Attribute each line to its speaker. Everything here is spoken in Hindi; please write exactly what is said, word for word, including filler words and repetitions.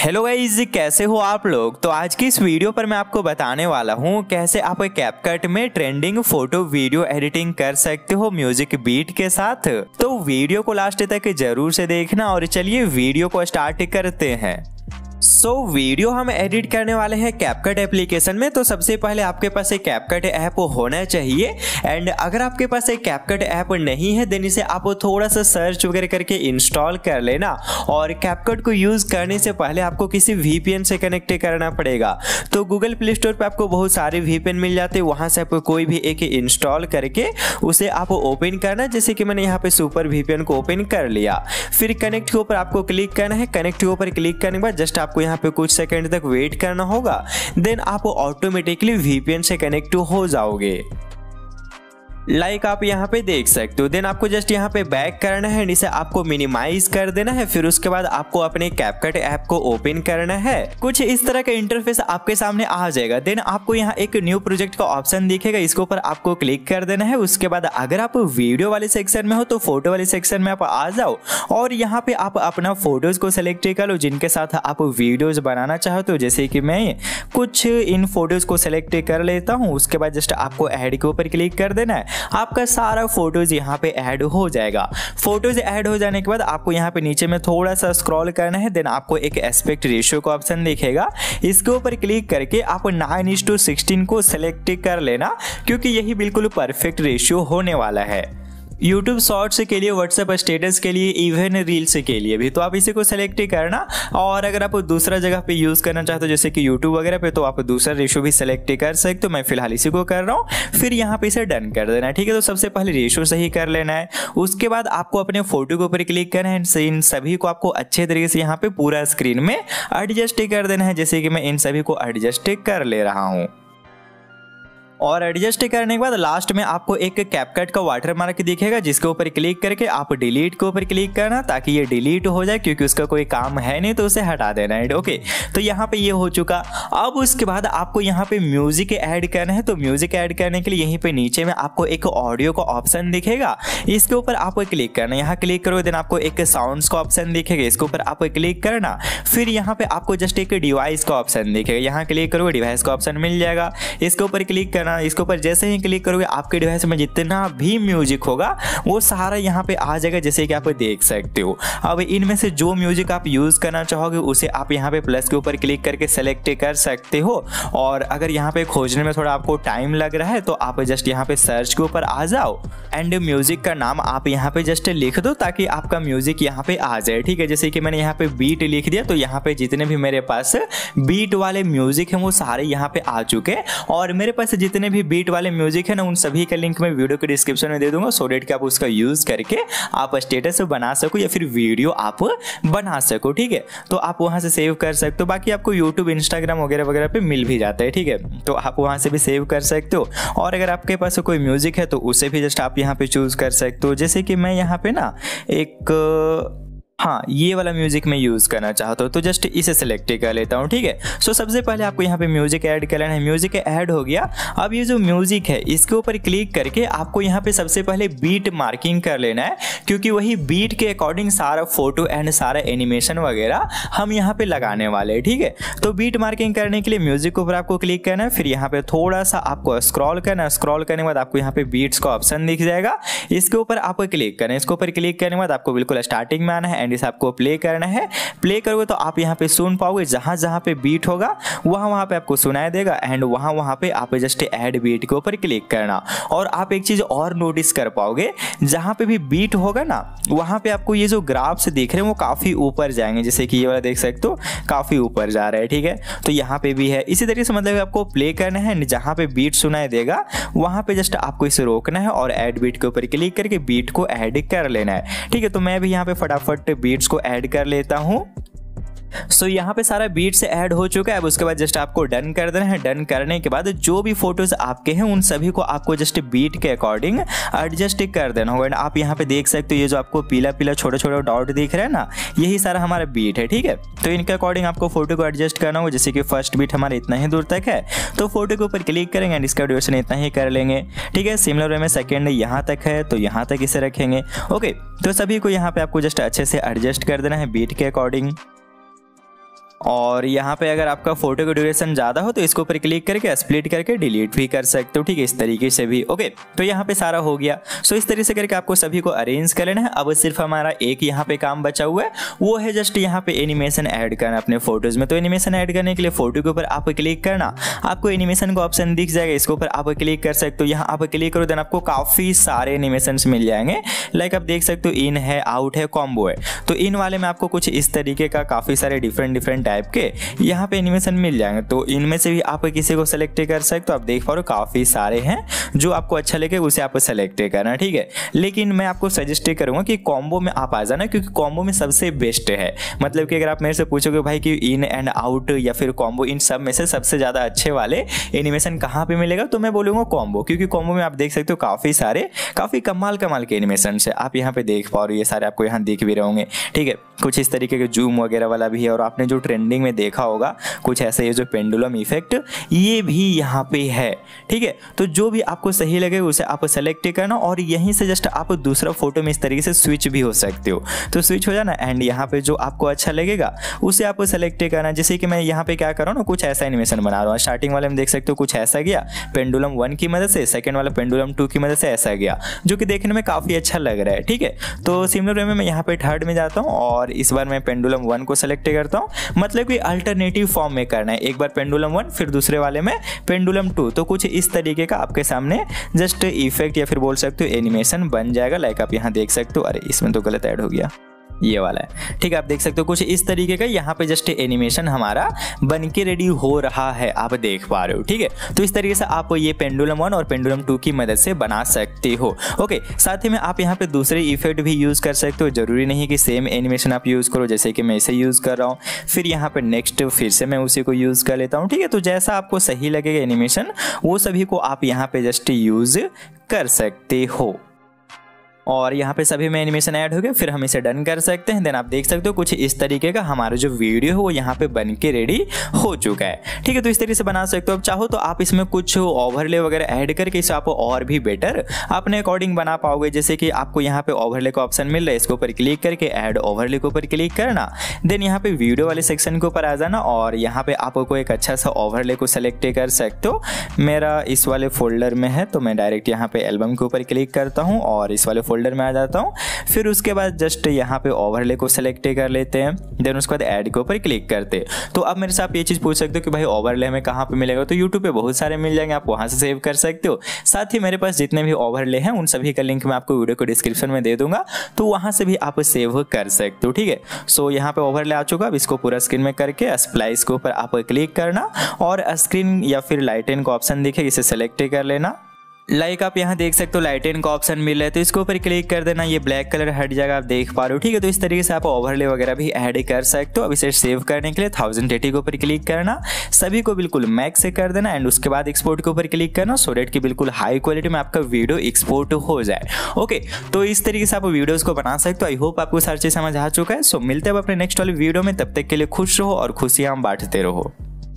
Speaker 1: हेलो गाइस, कैसे हो आप लोग। तो आज की इस वीडियो पर मैं आपको बताने वाला हूँ कैसे आप कैपकट में ट्रेंडिंग फोटो वीडियो एडिटिंग कर सकते हो म्यूजिक बीट के साथ। तो वीडियो को लास्ट तक जरूर से देखना और चलिए वीडियो को स्टार्ट करते हैं। सो so, वीडियो हम एडिट करने वाले हैं कैपकट एप्लीकेशन में। तो सबसे पहले आपके पास एक कैपकट ऐप होना चाहिए एंड अगर आपके पास एक कैपकट ऐप नहीं है देन इसे आप थोड़ा सा सर्च वगैरह करके इंस्टॉल कर लेना। और कैपकट को यूज करने से पहले आपको किसी वीपीएन से कनेक्ट करना पड़ेगा। तो गूगल प्ले स्टोर पर आपको बहुत सारे वीपीएन मिल जाते हैं, वहां से आपको कोई भी एक इंस्टॉल करके उसे आप ओपन करना। जैसे कि मैंने यहाँ पे सुपर वीपीएन को ओपन कर लिया, फिर कनेक्ट के ऊपर आपको क्लिक करना है। कनेक्ट के ऊपर क्लिक करने के बाद जस्ट आपको यहाँ पे कुछ सेकंड तक वेट करना होगा, देन आप ऑटोमेटिकली वीपीएन से कनेक्ट हो जाओगे। लाइक like आप यहाँ पे देख सकते हो। देन आपको जस्ट यहाँ पे बैक करना है, इसे आपको मिनिमाइज कर देना है। फिर उसके बाद आपको अपने कैपकट ऐप को ओपन करना है। कुछ इस तरह का इंटरफेस आपके सामने आ जाएगा। देन आपको यहाँ एक न्यू प्रोजेक्ट का ऑप्शन दिखेगा, इसके ऊपर आपको क्लिक कर देना है। उसके बाद अगर आप वीडियो वाले सेक्शन में हो तो फोटो वाले सेक्शन में आप आ जाओ और यहाँ पे आप अपना फोटोज को सिलेक्ट कर लो जिनके साथ आप वीडियोज बनाना चाहते हो। जैसे कि मैं कुछ इन फोटोज को सिलेक्ट कर लेता हूँ। उसके बाद जस्ट आपको ऐड के ऊपर क्लिक कर देना है, आपका सारा फोटोज यहाँ पे ऐड हो जाएगा। फोटोज ऐड हो जाने के बाद आपको यहाँ पे नीचे में थोड़ा सा स्क्रॉल करना है। देन आपको एक एस्पेक्ट रेशियो का ऑप्शन दिखेगा, इसके ऊपर क्लिक करके आप नाइन इज टू सिक्सटीन को सिलेक्ट कर लेना क्योंकि यही बिल्कुल परफेक्ट रेशियो होने वाला है यूट्यूब शॉर्ट्स के लिए, व्हाट्सएप स्टेटस के लिए, इवन रील्स के लिए भी। तो आप इसी को सेलेक्ट करना। और अगर आप दूसरा जगह पे यूज करना चाहते हो जैसे कि यूट्यूब वगैरह पे, तो आप दूसरा रेशियो भी सेलेक्ट कर सकते हो। मैं फिलहाल इसी को कर रहा हूँ। फिर यहाँ पे इसे डन कर देना है। ठीक है, तो सबसे पहले रेशियो सही कर लेना है। उसके बाद आपको अपने फोटो के ऊपर क्लिक करना है। इन सभी को आपको अच्छे तरीके से यहाँ पे पूरा स्क्रीन में एडजस्ट कर देना है। जैसे कि मैं इन सभी को एडजस्ट कर ले रहा हूँ। और एडजस्ट करने के बाद लास्ट में आपको एक कैपकट का वाटरमार्क दिखेगा, जिसके ऊपर क्लिक करके आप डिलीट के ऊपर क्लिक करना ताकि ये डिलीट हो जाए, क्योंकि उसका कोई काम है नहीं तो उसे हटा देना है। ओके, तो यहाँ पे ये हो चुका। अब उसके बाद आपको यहाँ पे म्यूजिक ऐड करना है। तो म्यूजिक ऐड करने के लिए यहीं पे नीचे में आपको एक ऑडियो का ऑप्शन दिखेगा, इसके ऊपर आपको क्लिक करना है। यहाँ क्लिक करोगे देन आपको एक साउंड्स का ऑप्शन दिखेगा, इसके ऊपर आप क्लिक करना। फिर यहाँ पे आपको जस्ट एक डिवाइस का ऑप्शन दिखेगा, यहाँ क्लिक करोगे डिवाइस का ऑप्शन मिल जाएगा, इसके ऊपर क्लिक करना। इसके ऊपर जैसे ही क्लिक करोगे आपके डिवाइस में जितना भी म्यूजिक होगा वो सारा यहाँ पे आ जाएगा, जैसे कि आप देख सकते हो। अब इनमें से जो म्यूजिक आप यूज करना चाहोगे उसे आप यहाँ पे प्लस के ऊपर क्लिक करके सेलेक्ट कर सकते हो। और अगर यहाँ पे खोजने में थोड़ा आपको टाइम लग रहा है तो आप जस्ट यहाँ पे सर्च के ऊपर आ जाओ एंड म्यूजिक का नाम आप यहाँ पे जस्ट लिख दो ताकि आपका म्यूजिक यहाँ पे आ जाए। ठीक है, जैसे कि मैंने यहाँ पे बीट लिख दिया तो यहाँ पे जितने भी मेरे पास बीट वाले म्यूजिक हैं वो सारे यहाँ पे आ चुके। और मेरे पास जितने भी बीट वाले म्यूजिक है ना उन सभी का लिंक मैं वीडियो के डिस्क्रिप्शन में दे दूंगा, सो डेट कि आप उसका यूज करके आप स्टेटस बना सको या फिर वीडियो आप बना सको। ठीक है, तो आप वहां से सेव कर सकते हो। बाकी आपको यूट्यूब, इंस्टाग्राम वगैरह वगैरह पे मिल भी जाता है। ठीक है, तो आप वहां से भी सेव कर सकते हो। और अगर आपके पास कोई म्यूजिक है तो उसे भी जस्ट आप यहाँ पे चूज कर सकते हो। जैसे कि मैं यहाँ पे ना एक हाँ ये वाला म्यूजिक में यूज करना चाहता हूँ तो जस्ट इसे सिलेक्ट कर लेता हूँ। ठीक है, सो सबसे पहले आपको यहाँ पे म्यूजिक ऐड कर लेना है। म्यूजिक ऐड हो गया। अब ये जो म्यूजिक है इसके ऊपर क्लिक करके आपको यहाँ पे सबसे पहले बीट मार्किंग कर लेना है, क्योंकि वही बीट के अकॉर्डिंग सारा फोटो एंड सारा एनिमेशन वगैरह हम यहाँ पे लगाने वाले हैं। ठीक है, तो बीट मार्किंग करने के लिए म्यूजिक के ऊपर आपको क्लिक करना है। फिर यहाँ पे थोड़ा सा आपको स्क्रॉल करना है। स्क्रॉल करने के बाद आपको यहाँ पे बीट्स का ऑप्शन दिख जाएगा, इसके ऊपर आपको क्लिक करना है। इसके ऊपर क्लिक करने के बाद आपको बिल्कुल स्टार्टिंग में आना है एंड इसे आपको प्ले करना है। प्ले करोगे तो आप यहाँ पे सुन पाओगे, जहां जहां पे बीट होगा वहां वहां पे आपको सुनाई देगा एंड वहां वहां पे आप जस्ट ऐड बीट के ऊपर क्लिक करना। और आप एक चीज और नोटिस कर पाओगे, जहां पे भी बीट होगा ना वहां पे आपको ये जो ग्राफ्स दिख रहे हैं वो काफी ऊपर जाएंगे। जैसे कि ये वाला देख सकते हो काफी ऊपर जा रहा है। ठीक है, तो यहाँ पे भी है इसी तरीके से, मतलब आपको प्ले करना है, जहां पे बीट सुनाई देगा वहां पे जस्ट आपको इसे रोकना है और ऐड बीट के ऊपर क्लिक करके बीट को ऐड कर लेना है। ठीक है, तो मैं भी यहाँ पे फटाफट बीट्स को ऐड कर लेता हूँ। सो so, यहाँ पे सारा बीट से ऐड हो चुका है। अब उसके बाद जस्ट आपको डन कर देना है। डन करने के बाद जो भी फोटोज आपके हैं उन सभी को आपको जस्ट बीट के अकॉर्डिंग एडजस्ट कर देना होगा। एंड आप यहाँ पे देख सकते हो ये जो आपको पीला पीला छोटे छोटे डॉट दिख रहा है ना, यही सारा हमारा बीट है। ठीक है, तो इनके अकॉर्डिंग आपको फोटो को एडजस्ट करना होगा। जैसे कि फर्स्ट बीट हमारा इतना ही दूर तक है तो फोटो के ऊपर क्लिक करेंगे एंड इसका ड्यूरेशन इतना ही कर लेंगे। ठीक है, सिमिलर वे में सेकेंड यहाँ तक है तो यहाँ तक इसे रखेंगे। ओके, तो सभी को यहाँ पे आपको जस्ट अच्छे से एडजस्ट कर देना है बीट के अकॉर्डिंग। और यहाँ पे अगर आपका फोटो का ड्यूरेशन ज्यादा हो तो इसके ऊपर क्लिक करके स्प्लिट करके डिलीट भी कर सकते हो, ठीक है, इस तरीके से भी। ओके, तो यहाँ पे सारा हो गया। सो इस तरीके से करके आपको सभी को अरेंज कर लेना है। अब सिर्फ हमारा एक यहाँ पे काम बचा हुआ है, वो है जस्ट यहाँ पे एनिमेशन ऐड करना अपने फोटोज में। तो एनिमेशन ऐड करने के लिए फोटो के ऊपर आप क्लिक करना, आपको एनिमेशन का ऑप्शन दिख जाएगा, इसके ऊपर आप क्लिक कर सकते हो। यहाँ आप क्लिक करो देन आपको काफी सारे एनिमेशन मिल जाएंगे। लाइक आप देख सकते हो इन है, आउट है, कॉम्बो है। तो इन वाले में आपको कुछ इस तरीके का काफी सारे डिफरेंट डिफरेंट टाइप के यहाँ पे एनिमेशन मिल जाएंगे। तो इनमें से भी आप किसी को सेलेक्ट कर सकते हो। आप देख पा रहे हो काफी सारे हैं, जो आपको अच्छा लगे उसे आप सेलेक्ट करना, ठीक है। लेकिन मैं आपको सजेस्ट करूंगा कि कॉम्बो में आप आ जाना, क्योंकि कॉम्बो में सबसे बेस्ट है। मतलब कि अगर आप मेरे से पूछोगे भाई कि इन एंड आउट या फिर कॉम्बो, इन सब में से सबसे ज्यादा अच्छे वाले एनिमेशन कहाँ पे मिलेगा, तो मैं बोलूंगा कॉम्बो। क्योंकि कॉम्बो में आप देख सकते हो काफी सारे काफी कमाल कमाल के एनिमेशन है। आप यहाँ पे देख पा रहे हो, ये सारे आपको यहाँ दिख भी रहे होंगे, ठीक है। कुछ इस तरीके के जूम वगैरह वाला भी है, और आपने जो ट्रेंडिंग में देखा होगा कुछ ऐसे, ये जो पेंडुलम इफेक्ट ये भी यहाँ पे है, ठीक है। तो जो भी आपको सही लगे उसे आप सेलेक्ट करना, और यहीं से जस्ट आप दूसरा फोटो में इस तरीके से स्विच भी हो सकते हो। तो स्विच हो जाना एंड यहाँ पे जो आपको अच्छा लगेगा उसे आप सेलेक्ट करना। जैसे कि मैं यहाँ पे क्या कर रहा हूँ ना, कुछ ऐसा एनिमेशन बना रहा हूँ। स्टार्टिंग वाले में देख सकते हो कुछ ऐसा गया पेंडुलम वन की मदद से, सेकंड वाला पेंडुलम टू की मदद से ऐसा गया, जो कि देखने में काफी अच्छा लग रहा है, ठीक है। तो सिमिलर वे में मैं यहाँ पे थर्ड में जाता हूँ और इस बार मैं पेंडुलम वन को सेलेक्ट करता हूँ। मतलब कि अल्टरनेटिव फॉर्म में करना है, एक बार पेंडुलम वन फिर दूसरे वाले में पेंडुलम टू। तो कुछ इस तरीके का आपके सामने जस्ट इफेक्ट या फिर बोल सकते हो एनिमेशन बन जाएगा। लाइक आप यहाँ देख सकते हो, अरे इसमें तो गलत ऐड हो गया, ये वाला है, ठीक है। आप देख सकते हो कुछ इस तरीके का यहाँ पे जस्ट एनिमेशन हमारा बन के रेडी हो रहा है, आप देख पा रहे हो, ठीक है। तो इस तरीके से आप ये पेंडुलम वन और पेंडुलम टू की मदद से बना सकते हो। ओके, साथ ही में आप यहाँ पे दूसरे इफेक्ट भी यूज कर सकते हो। जरूरी नहीं कि सेम एनिमेशन आप यूज करो, जैसे कि मैं इसे यूज कर रहा हूँ, फिर यहाँ पे नेक्स्ट फिर से मैं उसी को यूज कर लेता हूँ, ठीक है। तो जैसा आपको सही लगेगा एनिमेशन, वो सभी को आप यहाँ पे जस्ट यूज कर सकते हो। और यहाँ पे सभी में एनिमेशन ऐड हो गया, फिर हम इसे डन कर सकते हैं। देन आप देख सकते हो कुछ इस तरीके का हमारा जो वीडियो है वो यहाँ पे बन के रेडी हो चुका है, ठीक है। तो इस तरीके से बना सकते हो। अब चाहो तो आप इसमें कुछ ओवरले वगैरह ऐड करके इसे आप और भी बेटर अपने अकॉर्डिंग बना पाओगे। जैसे कि आपको यहाँ पे ओवरले का ऑप्शन मिल रहा है, इसके ऊपर क्लिक करके ऐड ओवरले के ऊपर क्लिक करना, देन यहाँ पे वीडियो वाले सेक्शन के ऊपर आ जाना और यहाँ पे आपको एक अच्छा सा ओवरले को सेलेक्ट कर सकते हो। मेरा इस वाले फोल्डर में है, तो मैं डायरेक्ट यहाँ पे एल्बम के ऊपर क्लिक करता हूँ और इस वाले फोल्डर में आ जाता हूँ। फिर उसके बाद जस्ट यहाँ पे ओवरले को सेलेक्ट कर लेते हैं, देन उसके बाद ऐड के ऊपर क्लिक करते हैं। तो अब मेरे से आप ये चीज पूछ सकते हो कि भाई ओवरले हमें कहाँ पे मिलेगा, तो यूट्यूब पे बहुत सारे मिल जाएंगे, आप वहां से सेव कर सकते हो। साथ ही मेरे पास जितने भी ओवरले हैं उन सभी का लिंक मैं आपको वीडियो को डिस्क्रिप्शन में दे दूंगा, तो वहां से भी आप सेव कर सकते हो, ठीक है। सो यहाँ पे ओवरले आ चुका, अब इसको पूरा स्क्रीन में करके स्प्लाइस के ऊपर आप क्लिक करना और स्क्रीन या फिर लाइटन का ऑप्शन दिखे, इसे सेलेक्ट कर लेना। लाइक like आप यहाँ देख सकते हो लाइटन का ऑप्शन मिल रहा है, तो इसके ऊपर क्लिक कर देना, ये ब्लैक कलर हट जाएगा, आप देख पा रहे हो, ठीक है। तो इस तरीके से आप ओवरले वगैरह भी ऐड कर सकते हो। अब इसे सेव करने के लिए थाउजेंड एटी के ऊपर क्लिक करना, सभी को बिल्कुल मैक्स से कर देना एंड उसके बाद एक्सपोर्ट के ऊपर क्लिक करना, सो डेट की बिल्कुल हाई क्वालिटी में आपका वीडियो एक्सपोर्ट हो जाए। ओके, तो इस तरीके से आप वीडियोज को बना सकते हो। आई होप आपको सारी चीज समझ आ चुका है। सो मिलते हैं अपने नेक्स्ट वाले वीडियो में, तब तक के लिए खुश रहो और खुशियां बांटते रहो।